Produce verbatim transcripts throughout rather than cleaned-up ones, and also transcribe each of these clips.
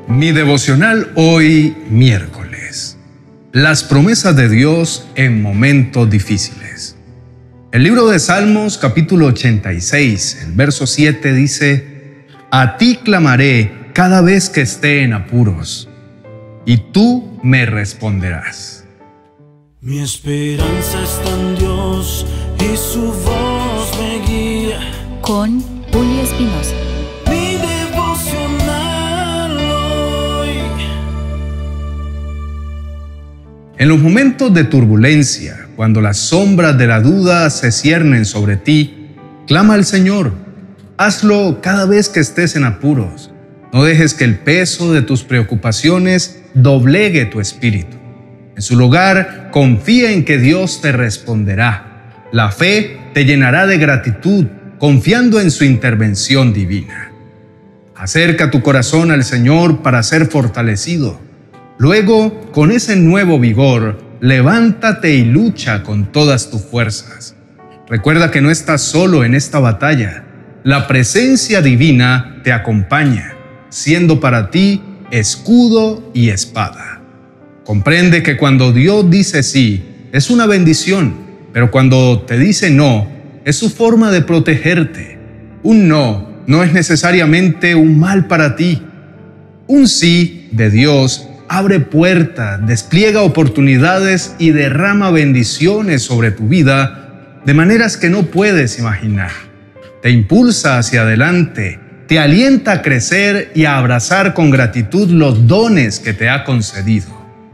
Mi devocional hoy, miércoles. Las promesas de Dios en momentos difíciles. El libro de Salmos, capítulo ochenta y seis, el verso siete dice: A ti clamaré cada vez que esté en apuros, y tú me responderás. Mi esperanza está en Dios y su voz me guía. Con Julio Espinosa. Mi devocional hoy. En los momentos de turbulencia, cuando las sombras de la duda se ciernen sobre ti, clama al Señor. Hazlo cada vez que estés en apuros. No dejes que el peso de tus preocupaciones doblegue tu espíritu. En su lugar, confía en que Dios te responderá. La fe te llenará de gratitud, confiando en su intervención divina. Acerca tu corazón al Señor para ser fortalecido. Luego, con ese nuevo vigor, levántate y lucha con todas tus fuerzas. Recuerda que no estás solo en esta batalla. La presencia divina te acompaña, siendo para ti escudo y espada. Comprende que cuando Dios dice sí, es una bendición, pero cuando te dice no, es su forma de protegerte. Un no no es necesariamente un mal para ti. Un sí de Dios abre puertas, despliega oportunidades y derrama bendiciones sobre tu vida de maneras que no puedes imaginar. Te impulsa hacia adelante, te alienta a crecer y a abrazar con gratitud los dones que te ha concedido.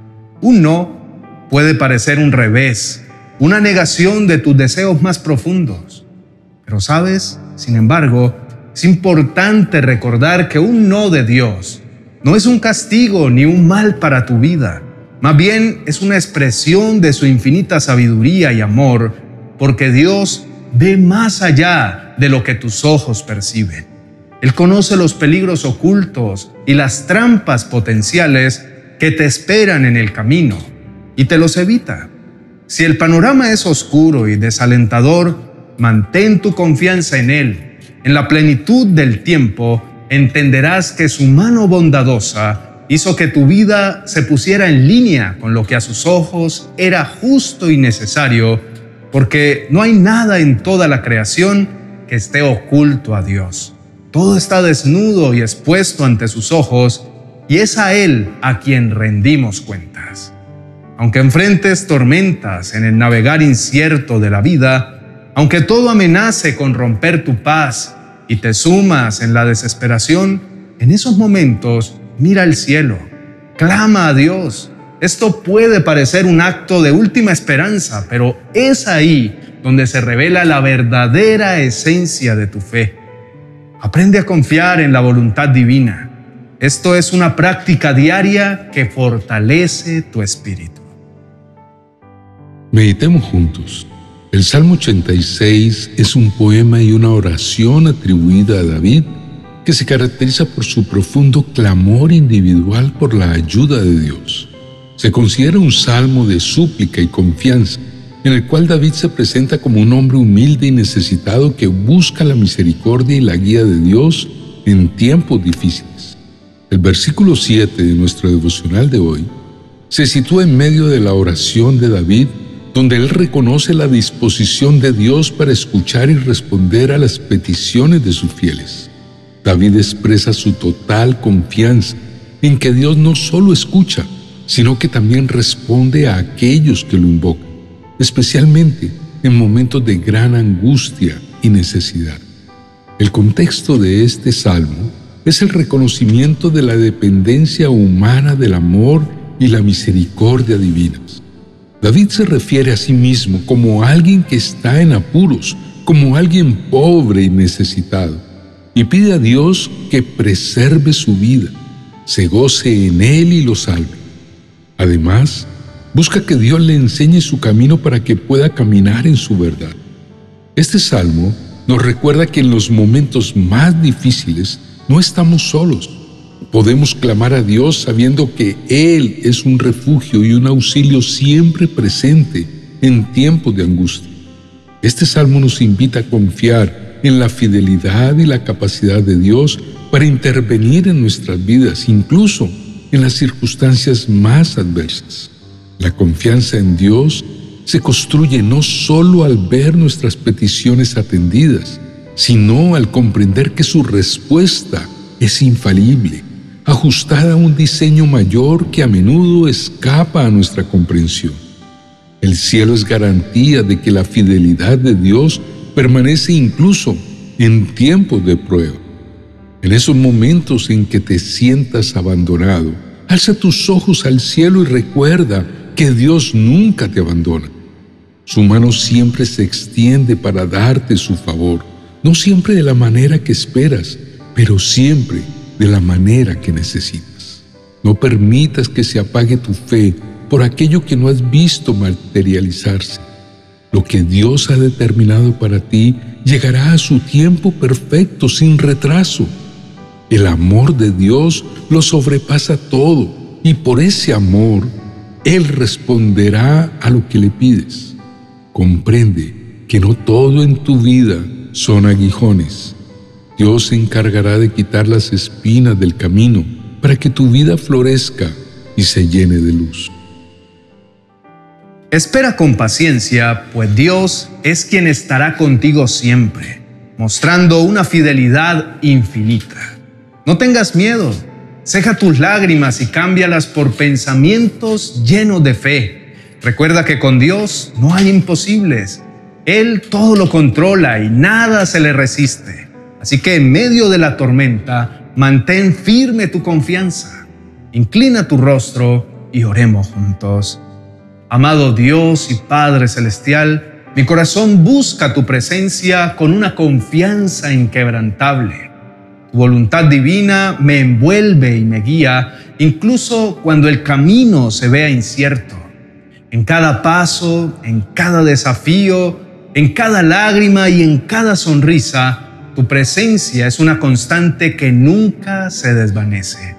Un no puede parecer un revés, una negación de tus deseos más profundos. Pero sabes, sin embargo, es importante recordar que un no de Dios no es un castigo ni un mal para tu vida. Más bien es una expresión de su infinita sabiduría y amor, porque Dios ve más allá de lo que tus ojos perciben. Él conoce los peligros ocultos y las trampas potenciales que te esperan en el camino y te los evita. Si el panorama es oscuro y desalentador, mantén tu confianza en Él. En la plenitud del tiempo, entenderás que su mano bondadosa hizo que tu vida se pusiera en línea con lo que a sus ojos era justo y necesario, porque no hay nada en toda la creación que esté oculto a Dios. Todo está desnudo y expuesto ante sus ojos, y es a Él a quien rendimos cuentas. Aunque enfrentes tormentas en el navegar incierto de la vida, aunque todo amenace con romper tu paz y te sumas en la desesperación, en esos momentos mira al cielo, clama a Dios. Esto puede parecer un acto de última esperanza, pero es ahí donde se revela la verdadera esencia de tu fe. Aprende a confiar en la voluntad divina. Esto es una práctica diaria que fortalece tu espíritu. Meditemos juntos. El Salmo ochenta y seis es un poema y una oración atribuida a David que se caracteriza por su profundo clamor individual por la ayuda de Dios. Se considera un salmo de súplica y confianza, en el cual David se presenta como un hombre humilde y necesitado que busca la misericordia y la guía de Dios en tiempos difíciles. El versículo siete de nuestro devocional de hoy se sitúa en medio de la oración de David, donde él reconoce la disposición de Dios para escuchar y responder a las peticiones de sus fieles. David expresa su total confianza en que Dios no solo escucha, sino que también responde a aquellos que lo invocan, especialmente en momentos de gran angustia y necesidad. El contexto de este salmo es el reconocimiento de la dependencia humana del amor y la misericordia divinas. David se refiere a sí mismo como alguien que está en apuros, como alguien pobre y necesitado, y pide a Dios que preserve su vida, se goce en Él y lo salve. Además, busca que Dios le enseñe su camino para que pueda caminar en su verdad. Este salmo nos recuerda que en los momentos más difíciles no estamos solos. Podemos clamar a Dios sabiendo que Él es un refugio y un auxilio siempre presente en tiempos de angustia. Este salmo nos invita a confiar en la fidelidad y la capacidad de Dios para para intervenir en nuestras vidas, incluso en las circunstancias más adversas. La confianza en Dios se construye no solo al ver nuestras peticiones atendidas, sino al comprender que su respuesta es infalible, ajustada a un diseño mayor que a menudo escapa a nuestra comprensión. El cielo es garantía de que la fidelidad de Dios permanece incluso en tiempos de prueba. En esos momentos en que te sientas abandonado, alza tus ojos al cielo y recuerda que Dios nunca te abandona. Su mano siempre se extiende para darte su favor, no siempre de la manera que esperas, pero siempre de la manera que necesitas. No permitas que se apague tu fe por aquello que no has visto materializarse. Lo que Dios ha determinado para ti llegará a su tiempo perfecto, sin retraso. El amor de Dios lo sobrepasa todo, y por ese amor, Él responderá a lo que le pides. Comprende que no todo en tu vida son aguijones. Dios se encargará de quitar las espinas del camino para que tu vida florezca y se llene de luz. Espera con paciencia, pues Dios es quien estará contigo siempre, mostrando una fidelidad infinita. No tengas miedo, ceja tus lágrimas y cámbialas por pensamientos llenos de fe. Recuerda que con Dios no hay imposibles. Él todo lo controla y nada se le resiste. Así que en medio de la tormenta, mantén firme tu confianza. Inclina tu rostro y oremos juntos. Amado Dios y Padre Celestial, mi corazón busca tu presencia con una confianza inquebrantable. Tu voluntad divina me envuelve y me guía, incluso cuando el camino se vea incierto. En cada paso, en cada desafío, en cada lágrima y en cada sonrisa, tu presencia es una constante que nunca se desvanece.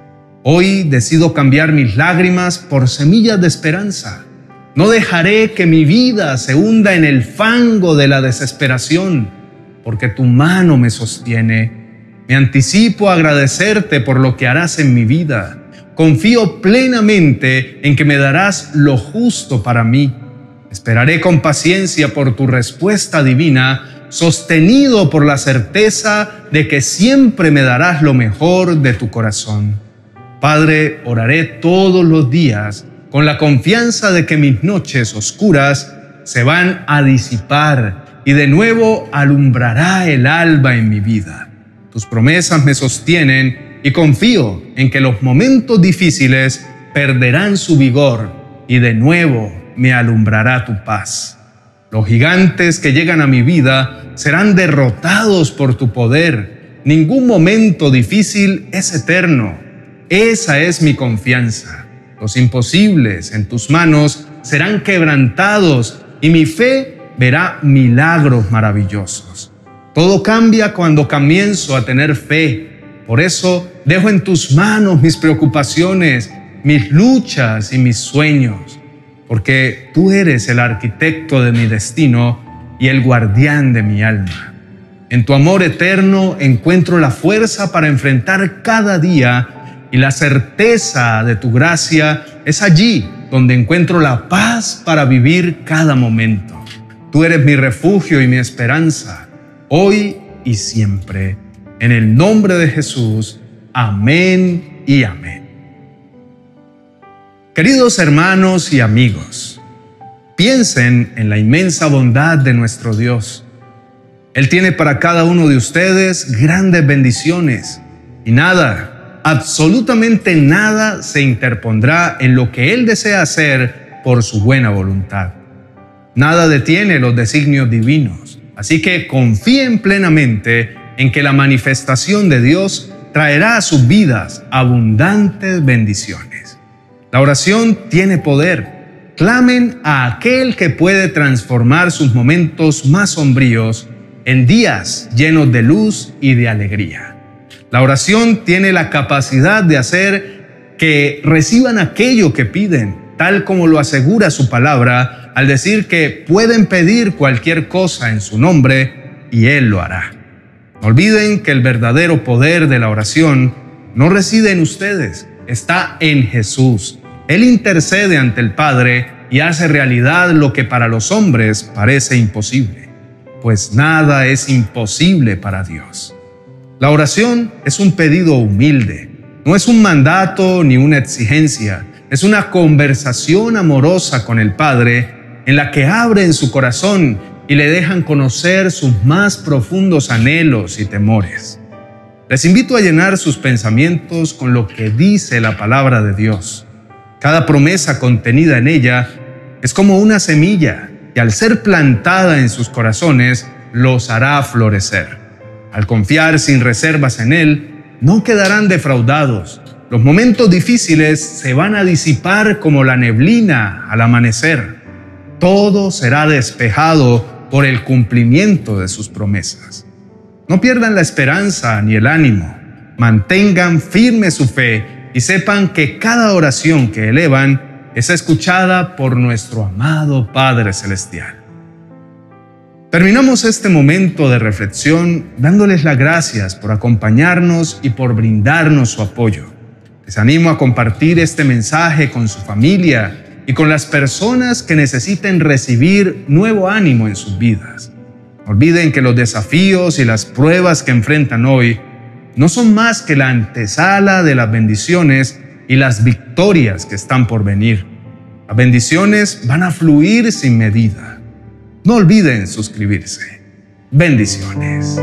Hoy decido cambiar mis lágrimas por semillas de esperanza. No dejaré que mi vida se hunda en el fango de la desesperación, porque tu mano me sostiene. Me anticipo a agradecerte por lo que harás en mi vida. Confío plenamente en que me darás lo justo para mí. Esperaré con paciencia por tu respuesta divina, sostenido por la certeza de que siempre me darás lo mejor de tu corazón. Padre, oraré todos los días con la confianza de que mis noches oscuras se van a disipar y de nuevo alumbrará el alba en mi vida. Tus promesas me sostienen y confío en que los momentos difíciles perderán su vigor y de nuevo me alumbrará tu paz. Los gigantes que llegan a mi vida serán derrotados por tu poder. Ningún momento difícil es eterno. Esa es mi confianza. Los imposibles en tus manos serán quebrantados y mi fe verá milagros maravillosos. Todo cambia cuando comienzo a tener fe. Por eso dejo en tus manos mis preocupaciones, mis luchas y mis sueños, porque tú eres el arquitecto de mi destino y el guardián de mi alma. En tu amor eterno encuentro la fuerza para enfrentar cada día, y la certeza de tu gracia es allí donde encuentro la paz para vivir cada momento. Tú eres mi refugio y mi esperanza, hoy y siempre. En el nombre de Jesús, amén y amén. Queridos hermanos y amigos, piensen en la inmensa bondad de nuestro Dios. Él tiene para cada uno de ustedes grandes bendiciones y nada, absolutamente nada se interpondrá en lo que Él desea hacer por su buena voluntad. Nada detiene los designios divinos, así que confíen plenamente en que la manifestación de Dios traerá a sus vidas abundantes bendiciones. La oración tiene poder. Clamen a aquel que puede transformar sus momentos más sombríos en días llenos de luz y de alegría. La oración tiene la capacidad de hacer que reciban aquello que piden, tal como lo asegura su palabra al decir que pueden pedir cualquier cosa en su nombre y Él lo hará. No olviden que el verdadero poder de la oración no reside en ustedes, está en Jesús. Él intercede ante el Padre y hace realidad lo que para los hombres parece imposible, pues nada es imposible para Dios. La oración es un pedido humilde, no es un mandato ni una exigencia, es una conversación amorosa con el Padre en la que abren su corazón y le dejan conocer sus más profundos anhelos y temores. Les invito a llenar sus pensamientos con lo que dice la palabra de Dios. Cada promesa contenida en ella es como una semilla que al ser plantada en sus corazones los hará florecer. Al confiar sin reservas en Él, no quedarán defraudados. Los momentos difíciles se van a disipar como la neblina al amanecer. Todo será despejado por el cumplimiento de sus promesas. No pierdan la esperanza ni el ánimo. Mantengan firme su fe y sepan que cada oración que elevan es escuchada por nuestro amado Padre Celestial. Terminamos este momento de reflexión dándoles las gracias por acompañarnos y por brindarnos su apoyo. Les animo a compartir este mensaje con su familia y con las personas que necesiten recibir nuevo ánimo en sus vidas. No olviden que los desafíos y las pruebas que enfrentan hoy no son más que la antesala de las bendiciones y las victorias que están por venir. Las bendiciones van a fluir sin medida. No olviden suscribirse. Bendiciones.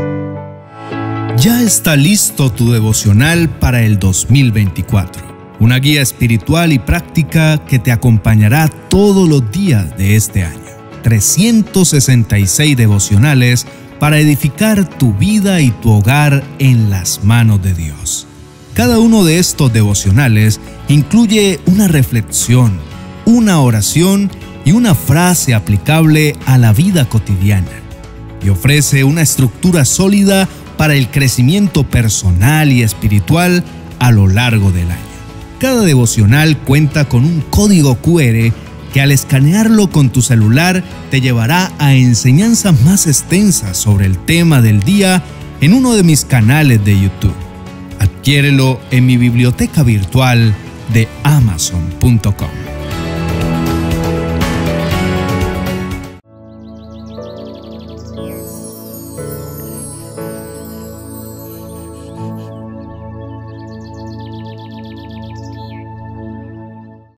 Ya está listo tu devocional para el dos mil veinticuatro. Una guía espiritual y práctica que te acompañará todos los días de este año. trescientos sesenta y seis devocionales para edificar tu vida y tu hogar en las manos de Dios. Cada uno de estos devocionales incluye una reflexión, una oración y una frase aplicable a la vida cotidiana, y ofrece una estructura sólida para el crecimiento personal y espiritual a lo largo del año. Cada devocional cuenta con un código cu erre que al escanearlo con tu celular te llevará a enseñanzas más extensas sobre el tema del día en uno de mis canales de YouTube. Adquiérelo en mi biblioteca virtual de amazon punto com.